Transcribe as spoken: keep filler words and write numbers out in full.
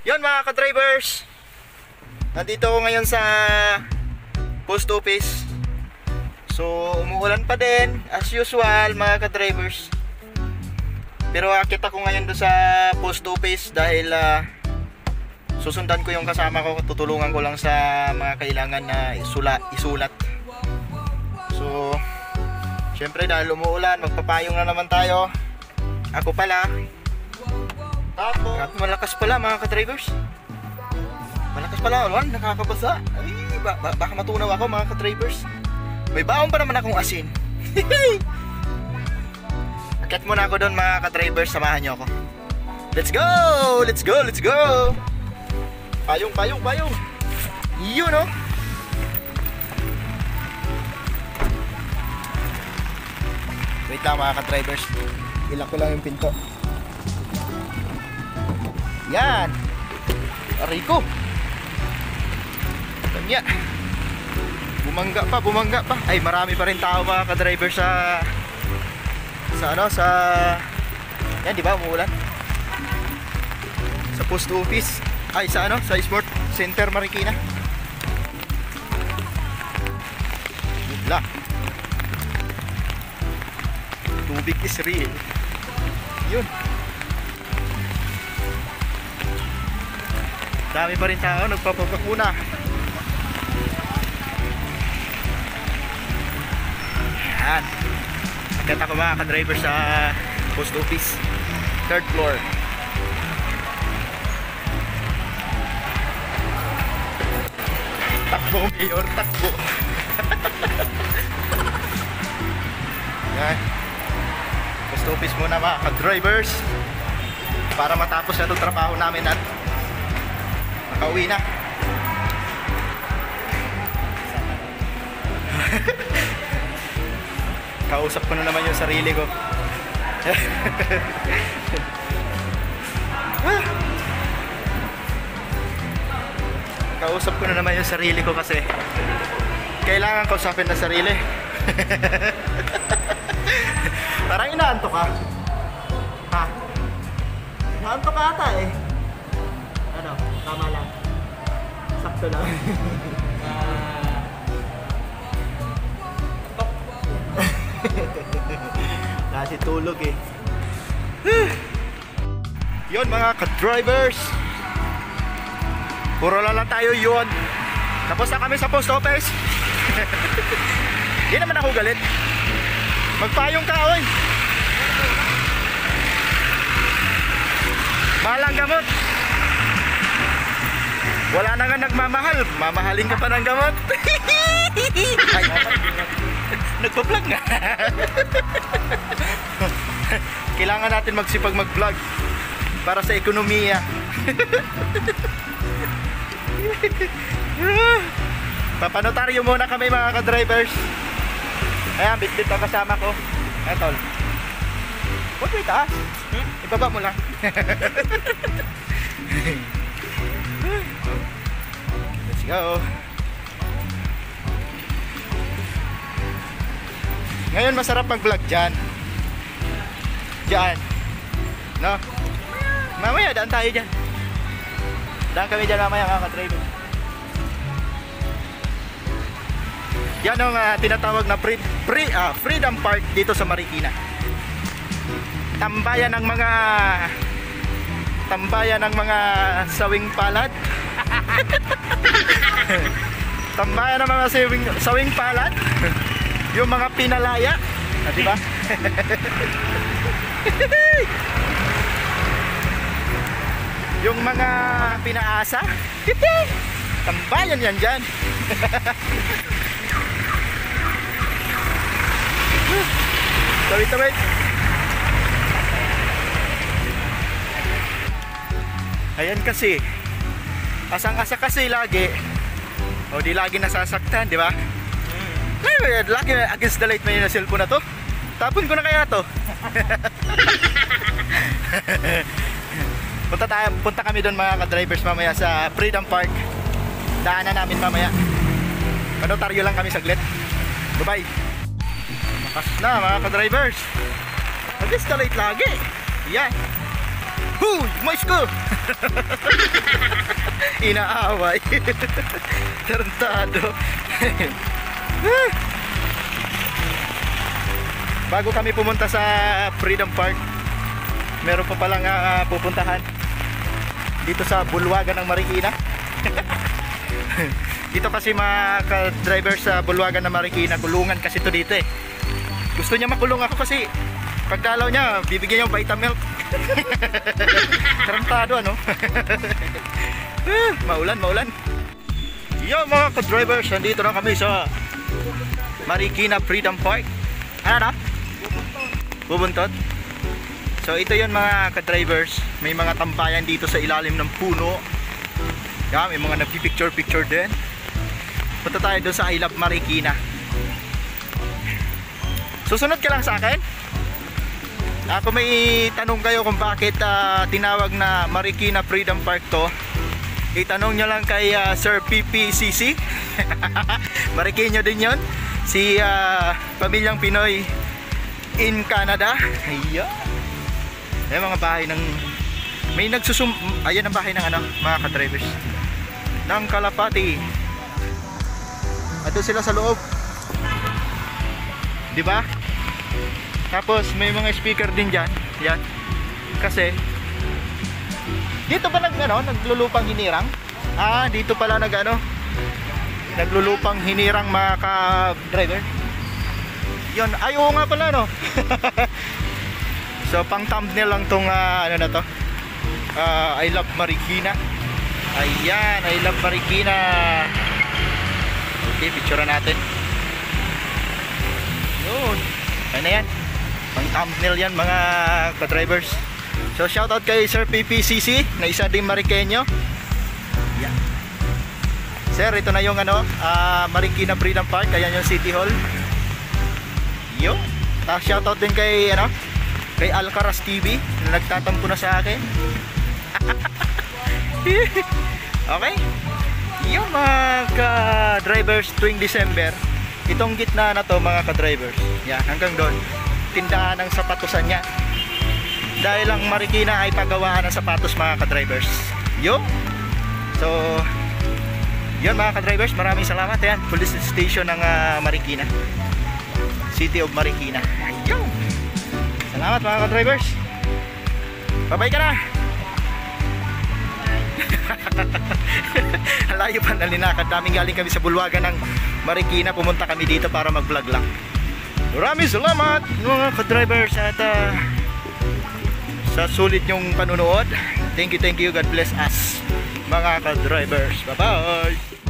Yun mga ka-drivers, nandito ako ngayon sa post office. So umuulan pa din as usual mga ka-drivers. Pero akit ako ngayon doon sa post office dahil uh, susundan ko yung kasama ko. Tutulungan ko lang sa mga kailangan na isula, isulat. So syempre dahil umuulan, magpapayong na naman tayo. Ako pala. Tapos, at malakas pala mga ka-drivers. Malakas pala, Alwan, nakakabasa. Ay, ba ba baka matunaw ako mga ka-drivers. May baon pa naman akong asin. Akit muna ako doon mga ka-drivers, samahan nyo ako. Let's go! Let's go! Let's go! Payong, payong, payong. Yun, no? Wait lang mga ka-drivers. Ilak ko lang yung pinto. Yan. Aray ko. Tanya. Bumangga pa, bumangga pa. Ay, marami pa rin tao mga ka-driver sa sa ano, sa yan, di ba, umuulan? Sa post office. Ay, sa ano, sa Sport Center Marikina. Wala. Tubig is real. Yun. Dami pa rin tao nagpapapakuna. Yan. Agad ako mga ka-driver sa post office, third floor. Takbo mayor, takbo. Yan. Post office muna mga ka-drivers para matapos na itong trabaho namin at makauwi na. Kausap ko na naman yung sarili ko. Kausap ko na naman yung sarili ko kasi kailangan kausapin na sarili. Parang inaantok ka. Ha? Inaantok ka ata eh. Ano? Tama lang. Sakto lang. Kasi tulog eh. Yun mga ka-drivers. Puro lang lang tayo yun. Tapos na kami sa post office. Hindi naman ako galit. Magpayong ka, oy. Mahal ang gamot. Wala na nga nagmamahal. Mamahalin ka pa ng gamot. Ay, nagpa-vlog nga. Kailangan natin magsipag mag-vlog para sa ekonomiya. Papanotaryo muna kami mga ka-drivers. Ayan, bit-bit ang kasama ko. Etol. Huwag mo itaas. Hmm? Ibaba mo lang. Let's go. Ngayon masarap mag-vlog dyan. Dyan. No? Mamaya daan tayo dyan. Daan kami dyan mamaya mga ka-driver. Yan ang uh, tinatawag na free, free, uh, Freedom Park dito sa Marikina. Tambayan ng mga Tambayan ng mga sawing palad. Tambayan ng mga sawing, sawing palad. Yung mga pinalaya, ah, di ba? Yung mga pinaasa. Tambayan yan dyan. Tawid-tawid. Ayan kasi, asang-asa kasi lagi. O di lagi nasasaktan, di ba? Ay, lagi against the light may na cellphone na to. Tapon ko na kaya to. Punta tayo, punta kami doon mga ka-drivers mamaya sa Freedom Park. Daanan namin mamaya. Panotaryo lang kami saglit. Bye-bye. Makas na mga ka-drivers. Against the light lagi. Yan. Huy, mais ko. Inaaway. Tarantado. Bago kami pumunta sa Freedom Park, meron pa palang uh, pupuntahan dito sa Bulwagan ng Marikina. Dito kasi mga ka-driver sa Bulwagan ng Marikina, kulungan kasi to dito eh. Gusto niya makulong ako kasi pagdalaw niya, bibigyan niya ng Vitamilk. Tarantado ano. Maulan, maulan. Yo mga ka-drivers, nandito na kami sa Marikina Freedom Park. Ano na? Bubuntot. So ito yun mga ka-drivers. May mga tambayan dito sa ilalim ng puno. Yan, may mga nagpipicture-picture din. Punta tayo doon sa I Love Marikina. Susunod ka lang sa akin. Ako may tanong kayo kung bakit uh, tinawag na Marikina Freedom Park to. Itanong nyo lang kay uh, Sir P P C C. Marikinyo din yon. Si uh, Pamilyang Pinoy in Canada. Ayan. May mga bahay ng may nagsusum ayan ang bahay ng ano, mga ka-drivers ng Kalapati. Ato sila sa loob. 'Di ba? Tapos may mga speaker din diyan. Yan. Kasi dito pa nag ano, naglulupang hinirang. Ah, dito pala nag ano, naglulupang hinirang mga ka-driver. Yun, ay oo nga pala no. So pang thumbnail lang tong uh, ano na to, uh, I Love Marikina. Ayan, I Love Marikina. Okay, picture natin. Yun, ano na yan, pang thumbnail yan mga ka-drivers. So shoutout kay Sir P P C C na isa din Marikenyo. Yan. Sir, ito na yung ano, uh, Marikina Freedom Park. Ayan yung City Hall. Yo, uh, shoutout din kay ano, kay Alcaraz T V na nagtatampo na sa akin. Okay. Yung mga ka-drivers tuwing December, itong gitna na to mga ka-drivers, yan, hanggang doon tindahan ng sapatusan niya. Dahil ang Marikina ay pagawaan ng sapatos mga ka-drivers. Yo. So yun mga ka-drivers, maraming salamat. Yan, police station ng uh, Marikina, City of Marikina. Ayun. Salamat mga ka-drivers. Bye-bye ka na. Layo pa na linakad namin, galing kami sa Bulwagan ng Marikina, pumunta kami dito para mag-vlog lang. Maraming salamat mga ka-drivers at uh, sa sulit yung panunood. Thank you, thank you. God bless us mga ka-drivers. Bye-bye.